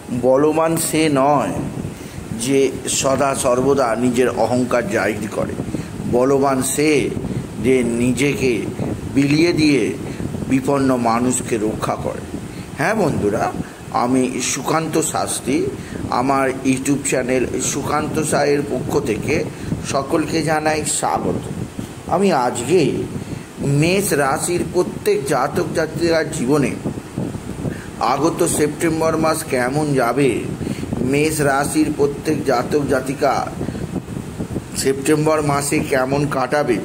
বলবান সে নয় যে সদা সর্বদা নিজের অহংকার জাহির করে। বলবান সে যে নিজেকে বিলিয়ে দিয়ে বিপন্ন মানুষকে রক্ষা করে। হ্যাঁ বন্ধুরা, আমি সুকান্ত শাস্ত্রী, আমার ইউটিউব চ্যানেল সুকান্ত সাহের পক্ষ থেকে সকলকে জানাই স্বাগত। আমি আজকে মেষ রাশির প্রত্যেক জাতক জাতিকার জীবনে আগত সেপ্টেম্বর মাস কেমন যাবে, মেষ রাশির প্রত্যেক জাতক জাতিকা সেপ্টেম্বর মাসে কেমন কাটাবে,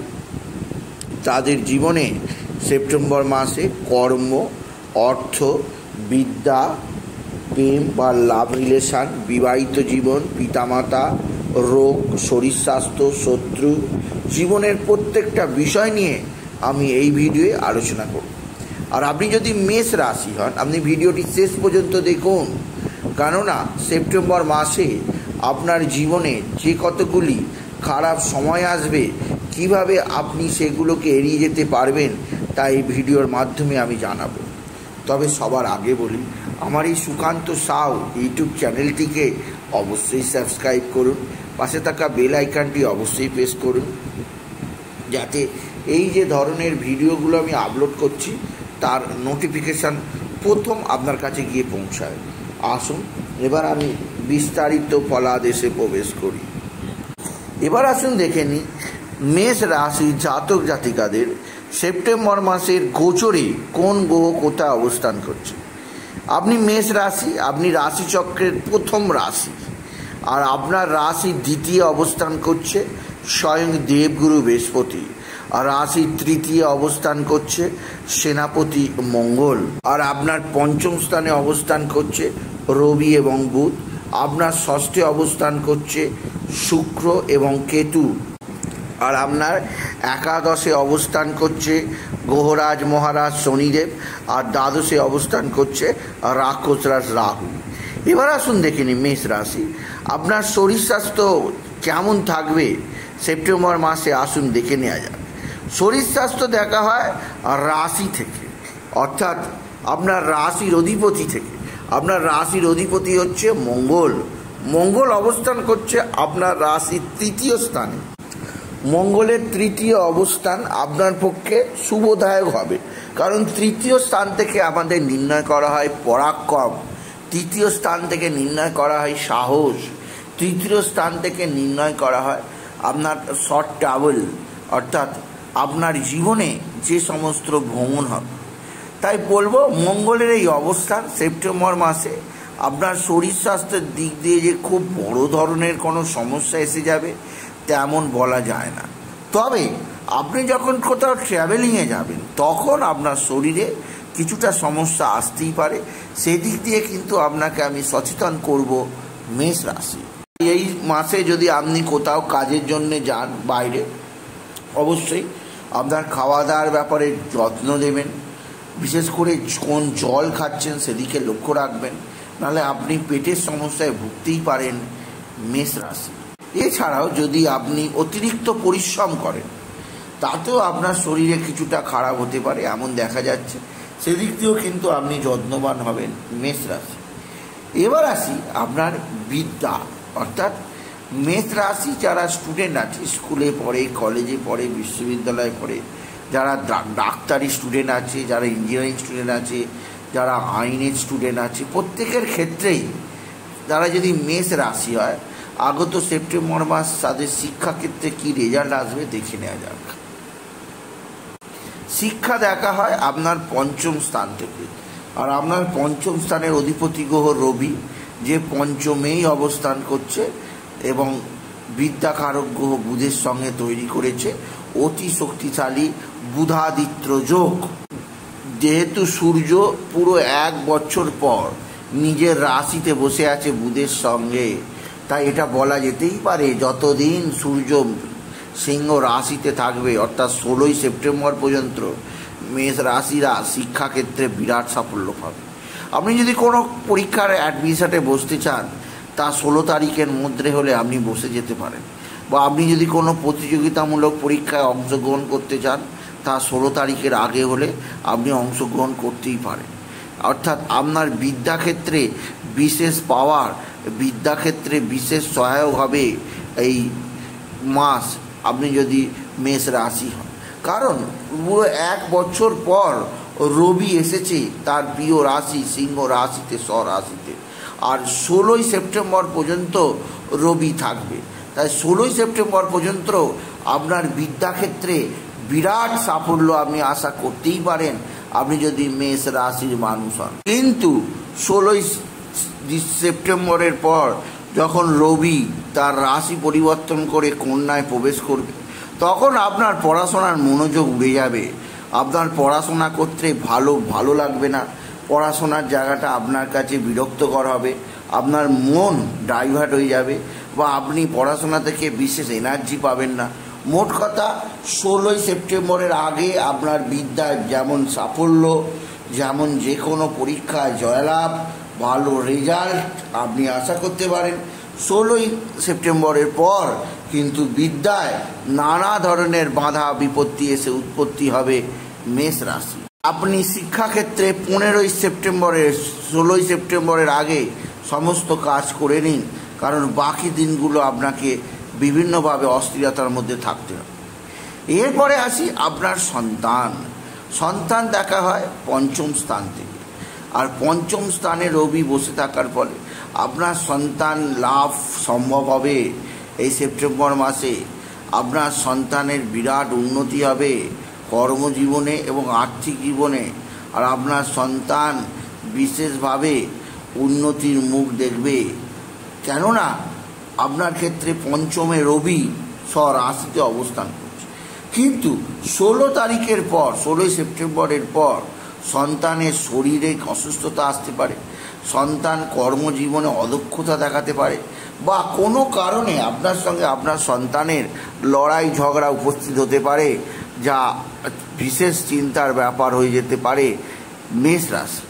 তাদের জীবনে সেপ্টেম্বর মাসে কর্ম, অর্থ, বিদ্যা, প্রেম বা লাভ রিলেশান, বিবাহিত জীবন, পিতামাতা, রোগ, শরীর স্বাস্থ্য, শত্রু, জীবনের প্রত্যেকটা বিষয় নিয়ে আমি এই ভিডিওয়ে আলোচনা করব। আর আপনি যদি মেষ রাশি হন, আপনি ভিডিওটি শেষ পর্যন্ত দেখুন, কেননা সেপ্টেম্বর মাসে আপনার জীবনে যে কতগুলি খারাপ সময় আসবে, কিভাবে আপনি সেগুলোকে এড়িয়ে যেতে পারবেন, তা এই ভিডিওর মাধ্যমে আমি জানাবো। তবে সবার আগে বলি, আমার এই সুকান্ত সাউ ইউটিউব চ্যানেলটিকে অবশ্যই সাবস্ক্রাইব করুন, পাশে থাকা বেল আইকনটি অবশ্যই প্রেস করুন, যাতে এই যে ধরনের ভিডিওগুলো আমি আপলোড করছি তার নোটিফিকেশান প্রথম আপনার কাছে গিয়ে পৌঁছায়। আসুন এবার আমি বিস্তারিত ফলাদেশে প্রবেশ করি। এবার আসুন দেখে নিই মেষ রাশির জাতক জাতিকাদের সেপ্টেম্বর মাসের গোচরে কোন গ্রহ কোথায় অবস্থান করছে। আপনি মেষ রাশি, আপনি রাশিচক্রের প্রথম রাশি, আর আপনার রাশির দ্বিতীয় অবস্থান করছে স্বয়ং দেবগুরু বৃহস্পতি, আর রাশির তৃতীয় অবস্থান করছে সেনাপতি মঙ্গল, আর আপনার পঞ্চম স্থানে অবস্থান করছে রবি এবং বুধ, আপনার ষষ্ঠে অবস্থান করছে শুক্র এবং কেতু, আর আপনার একাদশে অবস্থান করছে গ্রহরাজ মহারাজ শনিদেব, আর দ্বাদশে অবস্থান করছে রাক্ষসরাজ রাহু। এবার আসুন দেখে নিই মেষ রাশি, আপনার শরীর স্বাস্থ্য কেমন থাকবে সেপ্টেম্বর মাসে, আসুন দেখে নেওয়া যাক। শরীর স্বাস্থ্য দেখা হয় রাশি থেকে, অর্থাৎ আপনার রাশির অধিপতি থেকে। আপনার রাশির অধিপতি হচ্ছে মঙ্গল। মঙ্গল অবস্থান করছে আপনার রাশির তৃতীয় স্থানে। মঙ্গলের তৃতীয় অবস্থান আপনার পক্ষে শুভদায়ক হবে, কারণ তৃতীয় স্থান থেকে আমাদের নির্ণয় করা হয় পরাক্রম, তৃতীয় স্থান থেকে নির্ণয় করা হয় সাহস, তৃতীয় স্থান থেকে নির্ণয় করা হয় আপনার শর্ট ট্রাভেল, অর্থাৎ আপনার জীবনে যে সমস্ত ভ্রমণ হবে। তাই বলবো, মঙ্গলের এই অবস্থান সেপ্টেম্বর মাসে আপনার শরীর স্বাস্থ্যের দিক দিয়ে যে খুব বড় ধরনের কোনো সমস্যা এসে যাবে তেমন বলা যায় না। তবে আপনি যখন কোথাও ট্রাভেলিংয়ে যাবেন তখন আপনার শরীরে কিছুটা সমস্যা আসতেই পারে, সেদিক দিয়ে কিন্তু আপনাকে আমি সচেতন করব মেষ রাশি। এই মাসে যদি আপনি কোথাও কাজের জন্যে যান বাইরে, অবশ্যই আপনার খাওয়া দাওয়ার ব্যাপারে যত্ন দেবেন, বিশেষ করে কোন জল খাচ্ছেন সেদিকে লক্ষ্য রাখবেন, নাহলে আপনি পেটের সমস্যায় ভুগতেই পারেন মেষ রাশি। এছাড়াও যদি আপনি অতিরিক্ত পরিশ্রম করেন তাতেও আপনার শরীরে কিছুটা খারাপ হতে পারে, এমন দেখা যাচ্ছে, সেদিক দিয়েও কিন্তু আপনি যত্নবান হবেন মেষ রাশি। এবার আসি আপনার বিদ্যা, অর্থাৎ মেষ রাশি যারা স্টুডেন্ট আছে, স্কুলে পড়ে, কলেজে পড়ে, বিশ্ববিদ্যালয়ে পড়ে, যারা ডাক্তারি স্টুডেন্ট আছে, যারা ইঞ্জিনিয়ারিং স্টুডেন্ট আছে, যারা আইনের স্টুডেন্ট আছে, প্রত্যেকের ক্ষেত্রেই তারা যদি মেষ রাশি হয়, আগত সেপ্টেম্বর মাস তাদের শিক্ষাক্ষেত্রে কী রেজাল্ট আসবে দেখে নেওয়া যাক। শিক্ষা দেখা হয় আপনার পঞ্চম স্থান থেকে, আর আপনার পঞ্চম স্থানের অধিপতি গ্রহ রবি, যে পঞ্চমেই অবস্থান করছে এবং বিদ্যাকারক গ্রহ বুধের সঙ্গে তৈরি করেছে অতি শক্তিশালী বুধাদিত্য যোগ। যেহেতু সূর্য পুরো 1 বছর পর নিজের রাশিতে বসে আছে বুধের সঙ্গে, তাই এটা বলা যেতেই পারে যতদিন সূর্য সিংহ রাশিতে থাকবে, অর্থাৎ 16ই সেপ্টেম্বর পর্যন্ত মেষ রাশিরা শিক্ষাক্ষেত্রে বিরাট সাফল্য পাবে। আপনি যদি কোনো পরীক্ষার অ্যাডমিশনে বসতে চান, তা 16 তারিখের মধ্যে হলে আপনি বসে যেতে পারেন, বা আপনি যদি কোনো প্রতিযোগিতামূলক পরীক্ষায় অংশগ্রহণ করতে চান, তা 16 তারিখের আগে হলে আপনি অংশগ্রহণ করতেই পারেন। অর্থাৎ আপনার বিদ্যাক্ষেত্রে বিশেষ পাওয়ার, বিদ্যাক্ষেত্রে বিশেষ সহায়ক হবে এই মাস আপনি যদি মেষ রাশি হন। কারণ পুরো 1 বছর পর রবি এসেছে তার প্রিয় রাশি সিংহ রাশিতে, স্বরাশিতে। আর 16ই সেপ্টেম্বর পর্যন্ত রবি থাকবে। তাই 16ই সেপ্টেম্বর পর্যন্ত আপনার বিদ্যাক্ষেত্রে বিরাট সাফল্য আপনি আশা করতেই পারেন আপনি যদি মেষ রাশির মানুষ হন। কিন্তু 16ই সেপ্টেম্বরের পর যখন রবি তার রাশি পরিবর্তন করে কন্যায় প্রবেশ করবে, তখন আপনার পড়াশোনার মনোযোগ উড়ে যাবে। আপনার পড়াশোনা করতে ভালো লাগবে না, পড়াশোনার জায়গাটা আপনার কাছে বিরক্তকর হবে, আপনার মন ডাইভার্ট হয়ে যাবে বা আপনি পড়াশোনা থেকে বিশেষ এনার্জি পাবেন না। মোট কথা 16ই সেপ্টেম্বরের আগে আপনার বিদ্যায় যেমন সাফল্য, যেমন যে কোনো পরীক্ষায় জয়লাভ, ভালো রেজাল্ট আপনি আশা করতে পারেন। 16ই সেপ্টেম্বরের পর কিন্তু বিদ্যায় নানা ধরনের বাধা বিপত্তি এসে উৎপত্তি হবে মেষ রাশি। আপনি শিক্ষাক্ষেত্রে 15ই সেপ্টেম্বরের 16ই সেপ্টেম্বরের আগে সমস্ত কাজ করে নিন, কারণ বাকি দিনগুলো আপনাকে বিভিন্নভাবে অস্থিরতার মধ্যে থাকতে হবে। এরপরে আসি আপনার সন্তান দেখা হয় 5ম স্থান থেকে। আর 5ম স্থানে রবি বসে থাকার ফলে আপনার সন্তান লাভ সম্ভব হবে। এই সেপ্টেম্বর মাসে আপনার সন্তানের বিরাট উন্নতি হবে কর্মজীবনে এবং আর্থিক জীবনে। আর আপনার সন্তান বিশেষভাবে উন্নতির মুখ দেখবে, কেননা আপনার ক্ষেত্রে 5মে রবি স্বরাশিতে অবস্থান করছে। কিন্তু 16 তারিখের পর, 16ই সেপ্টেম্বরের পর সন্তানের শরীরে অসুস্থতা আসতে পারে, সন্তান কর্মজীবনে অদক্ষতা দেখাতে পারে, বা কোনো কারণে আপনার সঙ্গে আপনার সন্তানের লড়াই ঝগড়া উপস্থিত হতে পারে, যা বিশেষ চিন্তার ব্যাপার হয়ে যেতে পারে মেষ রাশি।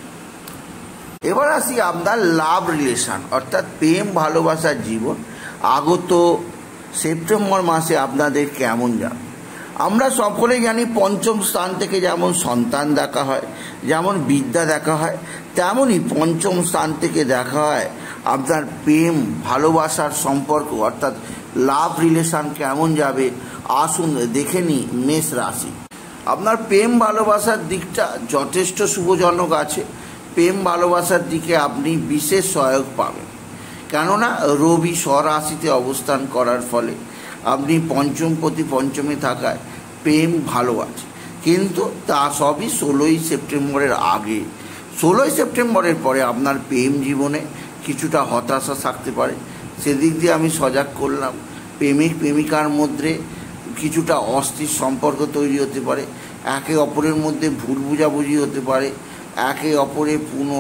এবার আসি আপনার লাভ রিলেশন, অর্থাৎ প্রেম ভালোবাসার জীবন আগত সেপ্টেম্বর মাসে আপনাদের কেমন যাবে। আমরা সকলেই জানি 5ম স্থান থেকে যেমন সন্তান দেখা হয়, যেমন বিদ্যা দেখা হয়, তেমনই 5ম স্থান থেকে দেখা হয় আপনার প্রেম ভালোবাসার সম্পর্ক, অর্থাৎ লাভ রিলেশন কেমন যাবে। আসুন দেখে নিই মেষ রাশি। আপনার প্রেম ভালোবাসার দিকটা যথেষ্ট শুভজনক আছে। প্রেম ভালোবাসার দিকে আপনি বিশেষ সহায়ক পাবেন, কেননা রবি স্বরাশিতে অবস্থান করার ফলে আপনি 5ম প্রতি 5মে থাকায় প্রেম ভালো আছে। কিন্তু তা সবই 16ই সেপ্টেম্বরের আগে। 16ই সেপ্টেম্বরের পরে আপনার প্রেম জীবনে কিছুটা হতাশা থাকতে পারে, সেদিক দিয়ে আমি সজাগ করলাম। প্রেমিক প্রেমিকার মধ্যে কিছুটা অস্থির সম্পর্ক তৈরি হতে পারে, একে অপরের মধ্যে ভুল বুঝাবুঝি হতে পারে, একে অপরে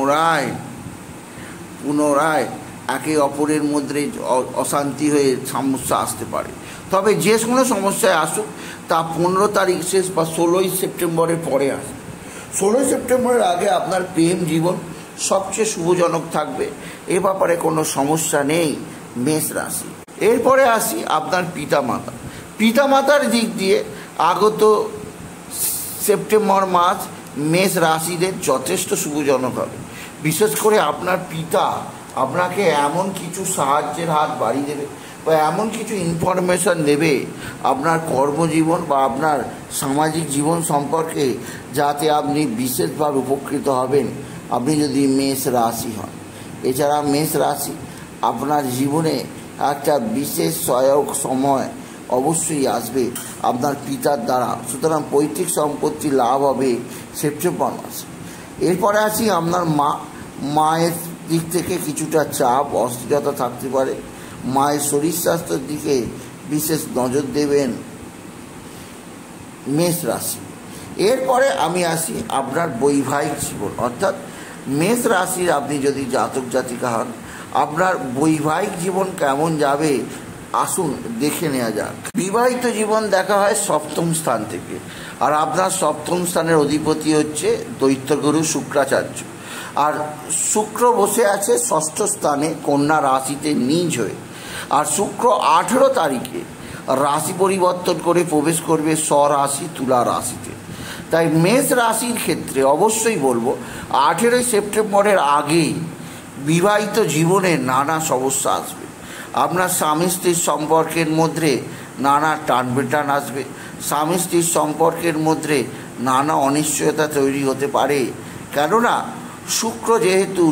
পুনরায় একে অপরের মধ্যে অশান্তি হয়ে সমস্যা আসতে পারে। তবে যে কোনো সমস্যায় আসুক তা 15 তারিখ শেষ বা 16ই সেপ্টেম্বরের পরে আসে। 16ই সেপ্টেম্বরের আগে আপনার প্রেম জীবন সবচেয়ে শুভজনক থাকবে, এ ব্যাপারে কোনো সমস্যা নেই মেষ রাশি। এরপরে আসি আপনার পিতামাতার দিক দিয়ে আগত সেপ্টেম্বর মাস মেষ রাশিদের যথেষ্ট শুভজনক হবে। বিশেষ করে আপনার পিতা আপনাকে এমন কিছু সাহায্যের হাত বাড়িয়ে দেবে বা এমন কিছু ইনফরমেশন দেবে আপনার কর্মজীবন বা আপনার সামাজিক জীবন সম্পর্কে, যাতে আপনি বিশেষভাবে উপকৃত হবেন আপনি যদি মেষ রাশি হন। এছাড়া মেষ রাশি আপনার জীবনে একটা বিশেষ সহায়ক সময় অবশ্যই আসবে আপনার পিতার দ্বারা, সুতরাং পৈতৃক সম্পত্তি লাভ হবে সেপ্টেম্বর মাসে। এরপরে আসি আপনার মায়ের দিক থেকে কিছুটা চাপ অস্থিরতা থাকতে পারে, মায়ের শরীর স্বাস্থ্যের দিকে বিশেষ নজর দেবেন মেষ রাশি। এরপরে আমি আসি আপনার বৈবাহিক জীবন, অর্থাৎ মেষ রাশির আপনি যদি জাতক জাতিকা হন আপনার বৈবাহিক জীবন কেমন যাবে আসুন দেখে নেওয়া যাক। বিবাহিত জীবন দেখা হয় 7ম স্থান থেকে, আর আপনার 7ম স্থানের অধিপতি হচ্ছে দৈত্যগুরু শুক্রাচার্য। আর শুক্র বসে আছে 6ষ্ঠ স্থানে কন্যা রাশিতে নিজ হয়ে। আর শুক্র 18 তারিখে রাশি পরিবর্তন করে প্রবেশ করবে স্বরাশি তুলা রাশিতে। তাই মেষ রাশির ক্ষেত্রে অবশ্যই বলবো 18ই সেপ্টেম্বরের আগেই বিবাহিত জীবনে নানা সমস্যা আসবে। আপনার স্বামী স্ত্রীর সম্পর্কের মধ্যে নানা টানবেটান আসবে। স্বামী স্ত্রীর সম্পর্কের মধ্যে নানা অনিশ্চয়তা তৈরি হতে পারে, কেননা শুক্র যেহেতু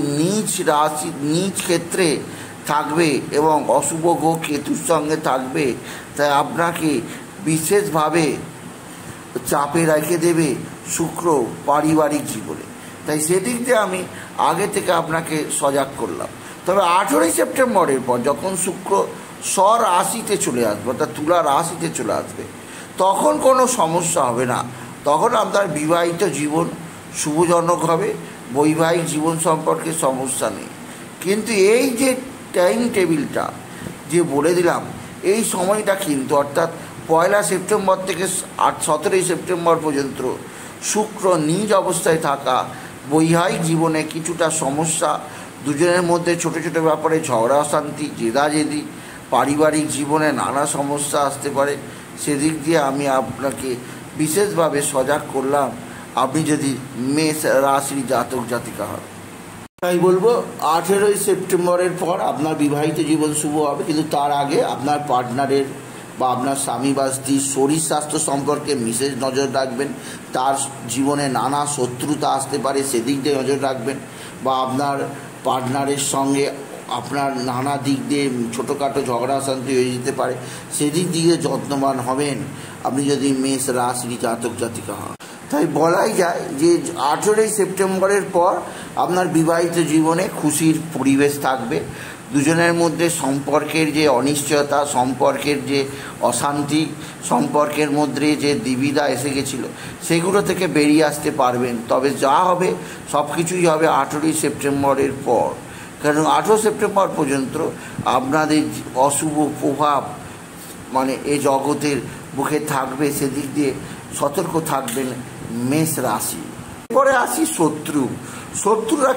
নিজ ক্ষেত্রে থাকবে এবং অশুভ গ্রহ কেতুর সঙ্গে থাকবে, তাই আপনাকে বিশেষভাবে চাপে রেখে দেবে শুক্র পারিবারিক জীবনে। তাই সেদিক দিয়ে আমি আগে থেকে আপনাকে সজাগ করলাম। তবে 18ই সেপ্টেম্বরের পর যখন শুক্র স্বরাশিতে চলে আসবে, অর্থাৎ তুলা রাশিতে চলে আসবে, তখন কোনো সমস্যা হবে না। তখন আপনার বিবাহিত জীবন শুভজনক হবে, বৈবাহিক জীবন সম্পর্কে সমস্যা নেই। কিন্তু এই যে টাইম টেবিলটা যে বলে দিলাম, এই সময়টা কিন্তু অর্থাৎ 1 সেপ্টেম্বর থেকে 17ই সেপ্টেম্বর পর্যন্ত শুক্র নিজ অবস্থায় থাকা বৈবাহিক জীবনে কিছুটা সমস্যা, দুজনের মধ্যে ছোট ছোট ব্যাপারে ঝগড়া অশান্তি, জেদাজেদি, পারিবারিক জীবনে নানা সমস্যা আসতে পারে। সেদিক দিয়ে আমি আপনাকে বিশেষভাবে সজাগ করলাম, আপনি যদি মেষ রাশির জাতক জাতিকা হন। তাই বলবো 18ই সেপ্টেম্বরের পর আপনার বিবাহিত জীবন শুভ হবে, কিন্তু তার আগে আপনার পার্টনারের বা আপনার স্বামী বা স্ত্রীর শরীর স্বাস্থ্য সম্পর্কে বিশেষ নজর রাখবেন। তার জীবনে নানা শত্রুতা আসতে পারে, সেদিক দিয়ে নজর রাখবেন। বা আপনার পার্টনারের সঙ্গে আপনার নানা দিক দিয়ে ছোটোখাটো ঝগড়া অশান্তি হয়ে যেতে পারে, সেদিক দিয়ে যত্নবান হবেন আপনি যদি মেষ রাশির জাতক জাতিকা হন। তাই বলাই যায় যে 18ই সেপ্টেম্বরের পর আপনার বিবাহিত জীবনে খুশির পরিবেশ থাকবে। দুজনের মধ্যে সম্পর্কের যে অনিশ্চয়তা, সম্পর্কের যে অশান্তি, সম্পর্কের মধ্যে যে দ্বিবিধা এসে গেছিলো, সেগুলো থেকে বেরিয়ে আসতে পারবেন। তবে যা হবে সব কিছুই হবে 18ই সেপ্টেম্বরের পর, কারণ 18 সেপ্টেম্বর পর্যন্ত আপনাদের অশুভ প্রভাব মানে এই জগতের বুকে থাকবে, সেদিক দিয়ে সতর্ক থাকবেন মেষ রাশি। এরপরে আসি শত্রুরা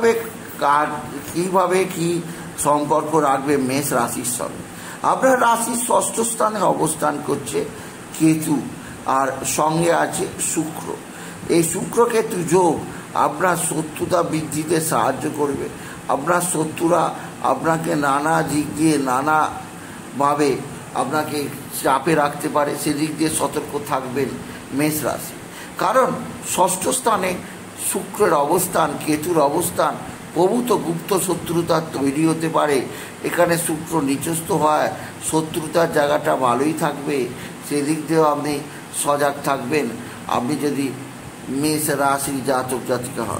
কীভাবে কি সম্পর্ক রাখবে মেষ রাশির সঙ্গে। আপনার রাশির 6ষ্ঠ স্থানে অবস্থান করছে কেতু, আর সঙ্গে আছে শুক্র। এই শুক্র কেতু যোগ আপনার শত্রুতা বৃদ্ধিতে সাহায্য করবে। আপনার শত্রুরা আপনাকে নানা দিক দিয়ে নানাভাবে আপনাকে চাপে রাখতে পারে, সেদিক দিয়ে সতর্ক থাকবেন মেষ রাশি। কারণ 6ষ্ঠ স্থানে শুক্রের অবস্থান, কেতুর অবস্থান, প্রভূত গুপ্ত শত্রুতা তৈরি হতে পারে। এখানে শুক্র নিচস্থ হয়, শত্রুতার জায়গাটা ভালোই থাকবে, সেদিক দিয়েও আপনি সজাগ থাকবেন আপনি যদি মেষ রাশির জাতক জাতিকা হন।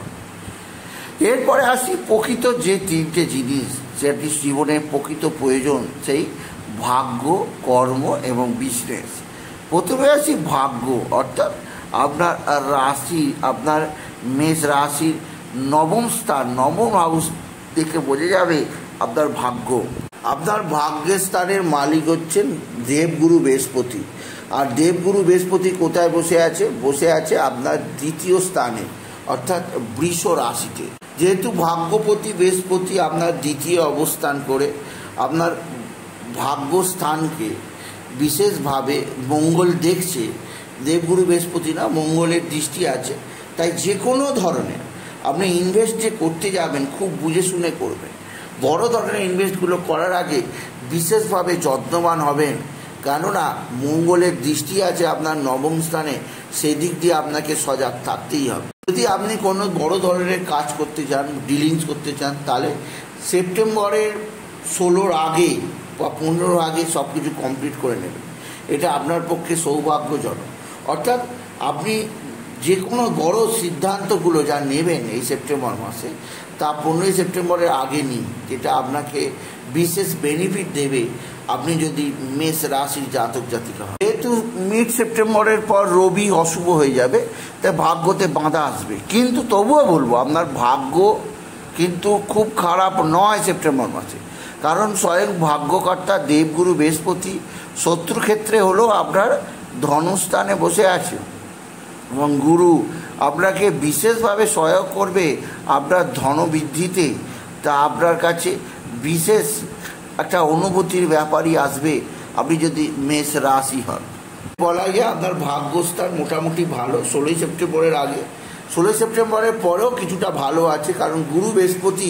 এরপরে আসি প্রকৃত যে 3টে জিনিস যেটি জীবনের প্রকৃত প্রয়োজন, সেই ভাগ্য, কর্ম এবং বিজনেস। প্রথমে আসি ভাগ্য, অর্থাৎ আপনার রাশি, আপনার মেষ রাশির 9ম স্থান, 9ম হাউস দেখে বোঝা যাবে আপনার ভাগ্য। আপনার ভাগ্যের স্থানের মালিক হচ্ছেন দেবগুরু বৃহস্পতি। আর দেবগুরু বৃহস্পতি কোথায় বসে আছে আপনার 2য় স্থানে, অর্থাৎ বৃষ রাশিতে। যেহেতু ভাগ্যপতি বৃহস্পতি আপনার 2য় অবস্থান করে আপনার ভাগ্যস্থানকে বিশেষভাবে মঙ্গল দেখছে, দেবগুরু বৃহস্পতি না, মঙ্গলের দৃষ্টি আছে। তাই যে কোনো ধরনের আপনি ইনভেস্ট যে করতে যাবেন খুব বুঝে শুনে করবেন। বড় ধরনের ইনভেস্টগুলো করার আগে বিশেষভাবে যত্নবান হবেন, কেননা মঙ্গলের দৃষ্টি আছে আপনার 9ম স্থানে, সেদিক দিয়ে আপনাকে সজাগ থাকতেই হবে। যদি আপনি কোনো বড় ধরনের কাজ করতে চান, ডিলিংস করতে চান, তাহলে সেপ্টেম্বরের 16 আগে বা 15 আগে সব কিছু কমপ্লিট করে নেবেন। এটা আপনার পক্ষে সৌভাগ্যজনক। অর্থাৎ আপনি যে কোনো বড় সিদ্ধান্তগুলো যা নেবেন এই সেপ্টেম্বর মাসে, তা 15ই সেপ্টেম্বরের আগে নিন, যেটা আপনাকে বিশেষ বেনিফিট দেবে আপনি যদি মেষ রাশির জাতক জাতিকা হন। যেহেতু মিড সেপ্টেম্বরের পর রবি অশুভ হয়ে যাবে, তাই ভাগ্যতে বাধা আসবে। কিন্তু তবুও বলবো আপনার ভাগ্য কিন্তু খুব খারাপ নয় সেপ্টেম্বর মাসে, কারণ স্বয়ং ভাগ্যকর্তা দেবগুরু বৃহস্পতি শত্রুক্ষেত্রে হলেও আপনার ধনস্থানে বসে আছে, এবং গুরু আপনাকে বিশেষভাবে সহায়ক করবে আপনার ধনবৃদ্ধিতে। তা আপনার কাছে বিশেষ একটা অনুভূতির ব্যাপারই আসবে আপনি যদি মেষ রাশি হন। বলা যায় আপনার ভাগ্যস্থান মোটামুটি ভালো 16ই সেপ্টেম্বরের আগে। 16ই সেপ্টেম্বরের পরেও কিছুটা ভালো আছে, কারণ গুরু বৃহস্পতি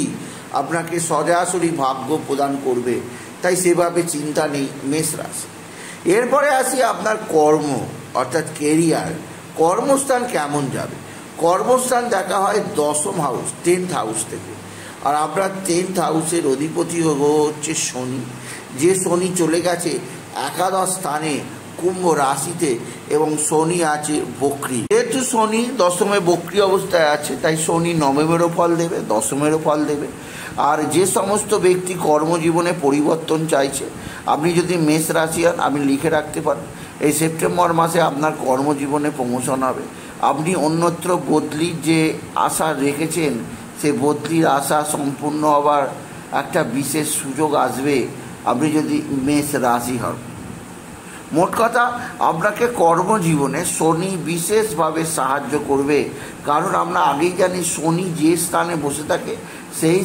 আপনাকে সরাসরি ভাগ্য প্রদান করবে, তাই সেভাবে চিন্তা নেই মেষ রাশি। এরপরে আসি আপনার কর্ম অর্থাৎ কেরিয়ার। কর্মস্থান কেমন যাবে? কর্মস্থান দেখা হয় দশম হাউস 10th হাউস থেকে, আর আপনার 10th হাউসের অধিপতি হচ্ছে শনি, যে শনি চলে গেছে একাদশ স্থানে কুম্ভ রাশিতে, এবং শনি আছে বক্রী। যেহেতু শনি দশমে বক্রী অবস্থায় আছে, তাই শনি নবমেরও ফল দেবে, দশমেরও ফল দেবে। আর যে সমস্ত ব্যক্তি কর্মজীবনে পরিবর্তন চাইছে, আপনি যদি মেষ রাশি হন, আপনি লিখে রাখতে পারেন এই সেপ্টেম্বর মাসে আপনার কর্মজীবনে প্রমোশন হবে। আপনি অন্যত্র বদলির যে আশা রেখেছেন, সে বদলির আশা সম্পূর্ণ হবার একটা বিশেষ সুযোগ আসবে আপনি যদি মেষ রাশি হন। মোট কথা, আপনাকে কর্মজীবনে শনি বিশেষভাবে সাহায্য করবে, কারণ আমরা আগেই জানি শনি যে স্থানে বসে থাকে সেই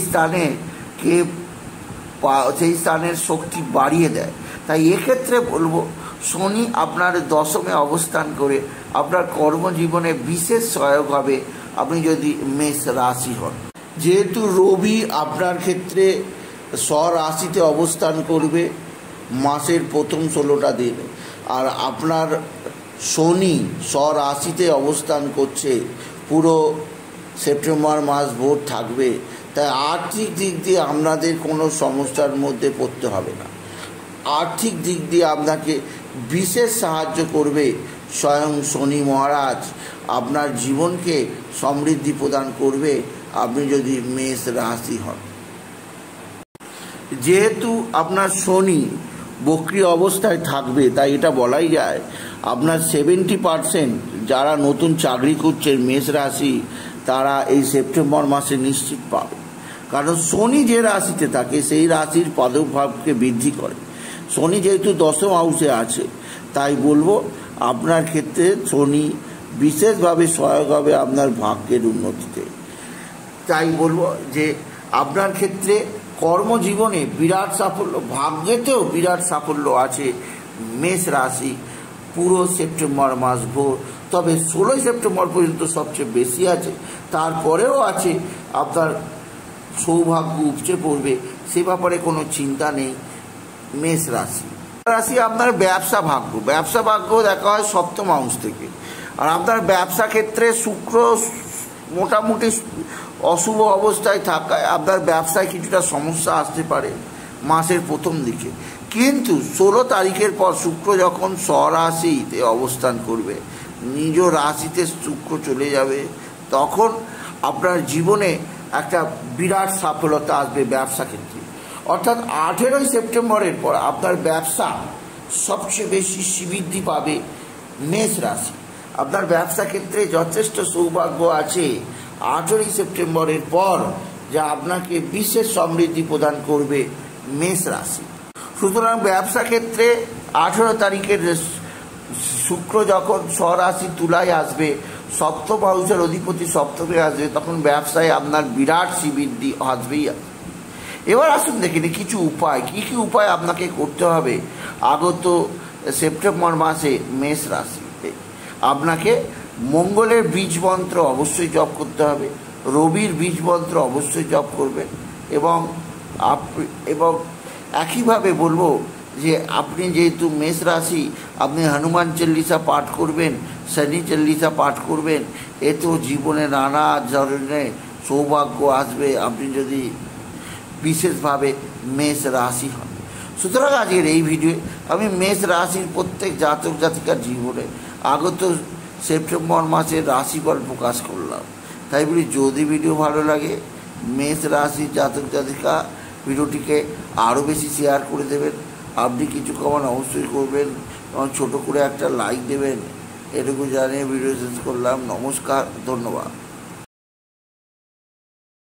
স্থানের শক্তি বাড়িয়ে দেয়। তাই এক্ষেত্রে বলবো, শনি আপনার দশমে অবস্থান করে আপনার কর্মজীবনে বিশেষ সহায়ক হবে আপনি যদি মেষ রাশি হন। যেহেতু রবি আপনার ক্ষেত্রে স্বরাশিতে অবস্থান করবে মাসের প্রথম 16টা দিন, আর আপনার শনি স্বরাশিতে অবস্থান করছে পুরো সেপ্টেম্বর মাস ভোর থাকবে, তাই আর্থিক দিক দিয়ে আপনাদের কোনো সমস্যার মধ্যে পড়তে হবে না। আর্থিক দিক দিয়ে আপনাকে বিশেষ সাহায্য করবে স্বয়ং শনি মহারাজ, আপনার জীবনকে সমৃদ্ধি প্রদান করবে আপনি যদি মেষ রাশি হন। যেহেতু আপনার শনি বক্রী অবস্থায় থাকবে, তাই এটা বলাই যায় আপনার 70% যারা নতুন চাকরি করছেন মেষ রাশি, তারা এই সেপ্টেম্বর মাসে নিশ্চিত পাবে, কারণ শনি যে রাশিতে থাকে সেই রাশির প্রাদুর্ভাবকে বৃদ্ধি করে। শনি যেহেতু দশম হাউসে আছে, তাই বলবো আপনার ক্ষেত্রে শনি বিশেষভাবে সহায়ক হবে আপনার ভাগ্যের উন্নতিতে। তাই বলবো যে আপনার ক্ষেত্রে কর্মজীবনে বিরাট সাফল্য, ভাগ্যেতেও বিরাট সাফল্য আছে মেষ রাশি পুরো সেপ্টেম্বর মাস ভোর। তবে 16ই সেপ্টেম্বর পর্যন্ত সবচেয়ে বেশি আছে, তারপরেও আছে আপনার সৌভাগ্য উপচে পড়বে, সে ব্যাপারে কোনো চিন্তা নেই মেষ রাশি। রাশি আপনার ব্যবসা ভাগ্য দেখা হয় সপ্তম হাউস থেকে, আর আপনার ব্যবসা ক্ষেত্রে শুক্র মোটামুটি অশুভ অবস্থায় থাকায় আপনার ব্যবসায় কিছুটা সমস্যা আসতে পারে মাসের প্রথম দিকে, কিন্তু 16 তারিখের পর শুক্র যখন স্বরাশিতে অবস্থান করবে, নিজ রাশিতে শুক্র চলে যাবে, তখন আপনার জীবনে একটা বিরাট সফলতা আসবে ব্যবসা ক্ষেত্রে। অর্থাৎ 18ই সেপ্টেম্বরের পর আপনার ব্যবসা সবচেয়ে বেশি শ্রীবৃদ্ধি পাবে মেষ রাশি। আপনার ব্যবসা ক্ষেত্রে যথেষ্ট সৌভাগ্য আছে 18ই সেপ্টেম্বরের পর, যা আপনাকে বিশেষ সমৃদ্ধি প্রদান করবে মেষ রাশি। সুতরাং ব্যবসা ক্ষেত্রে 18 তারিখের শুক্র যখন স্বরাশি তুলায় আসবে, সপ্তম হাউসের অধিপতি সপ্তমে আসবে, তখন ব্যবসায় আপনার বিরাট শ্রীবৃদ্ধি আসবেই। এবার আসুন দেখিনি কিছু উপায়, কী উপায় আপনাকে করতে হবে আগত সেপ্টেম্বর মাসে মেষ রাশিতে। আপনাকে মঙ্গলের বীজ মন্ত্র অবশ্যই জপ করতে হবে, রবির বীজ মন্ত্র অবশ্যই জপ করবেন, এবং একইভাবে বলবো যে আপনি যেহেতু মেষ রাশি, আপনি হনুমান চল্লিশা পাঠ করবেন, শনি চল্লিশা পাঠ করবেন, এতেও জীবনে নানা ধরনের সৌভাগ্য আসবে আপনি যদি বিশেষভাবে মেষ রাশি হন। সুতরাং আজকের এই ভিডিও আমি মেষ রাশির প্রত্যেক জাতক জাতিকার জীবনে আগত সেপ্টেম্বর মাসের রাশিফল প্রকাশ করলাম। তাই বলি, যদি ভিডিও ভালো লাগে মেষ রাশির জাতক জাতিকা ভিডিওটিকে আরও বেশি শেয়ার করে দেবেন। আপনি কিছু কমান অবশ্যই করবেন এবং ছোটো করে একটা লাইক দেবেন। এটুকু জানিয়ে ভিডিও শেষ করলাম। নমস্কার, ধন্যবাদ।